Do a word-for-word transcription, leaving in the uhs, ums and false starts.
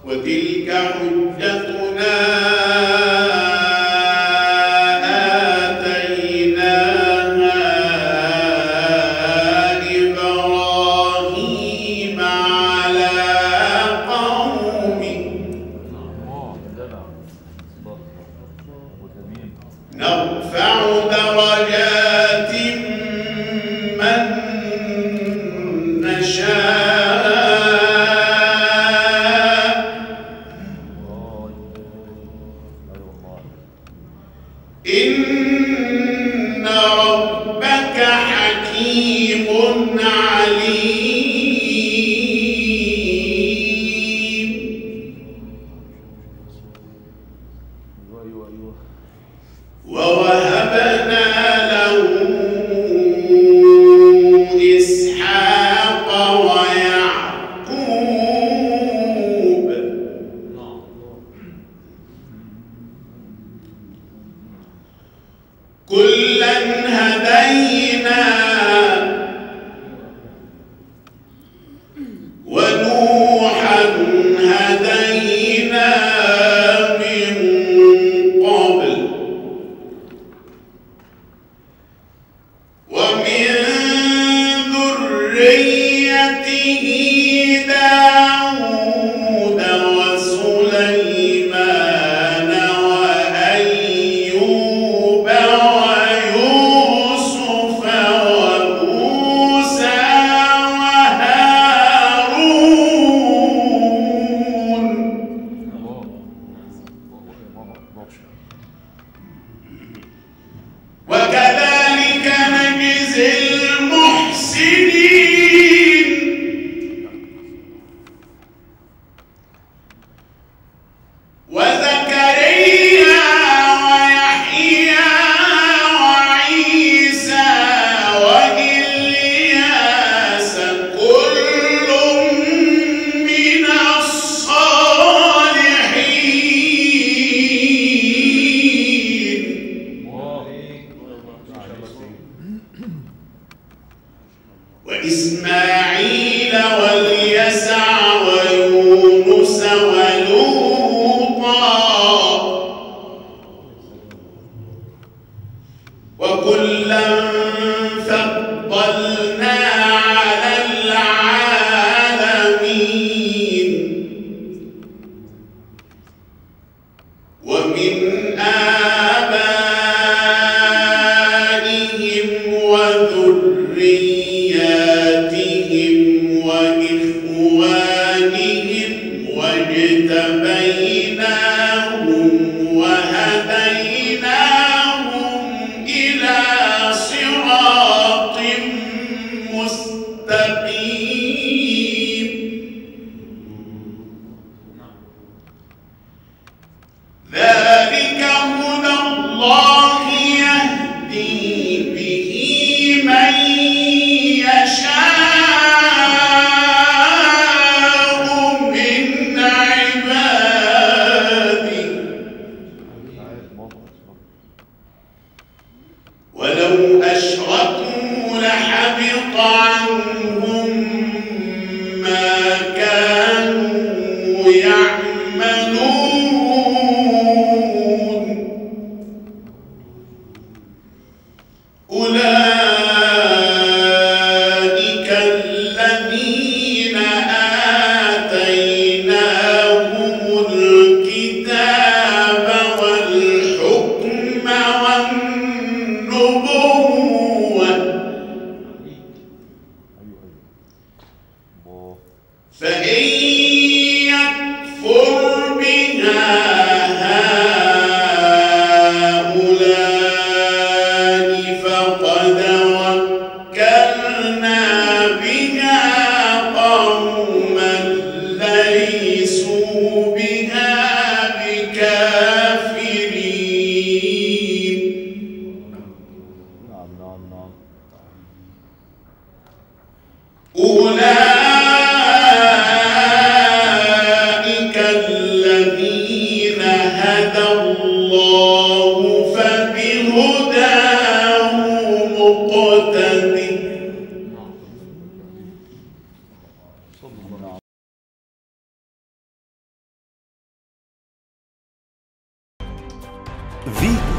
وتلك حجتنا آتيناها إبراهيم على قومه نرفع درجات من نشاء إن ربك حكيم عليم. ووهبنا له إسحاق ويعقوب كلا هدينا ونوحا هدينا من قبل ومن ذريته داود وسليمان وأيوب ويوسف وموسى وهارون وكذلك نجزي المحسنين. وزكريا ويحيى وعيسى وإلياس كل من الصالحين وإسماعيل واليسع ويونس ولوطا وكلا فضلنا على العالمين. ومن آبائهم وذرياتهم وإخوانهم واجتبيناهم وهديناهم إلى صراط مستقيم. ذلك هدى الله يهدي به من يشاء من عباده ولو أشركوا لحبط عنهم ما كانوا يعملون. أولئك الذين آتيناهم الكتاب والحكم والنبوة فإن يكفر بها هؤلاء فقد وكلنا بها قوما ليسوا بها بكافرين. أولئك الذين هدى الله فبهداه مقتدٍ. فيتو.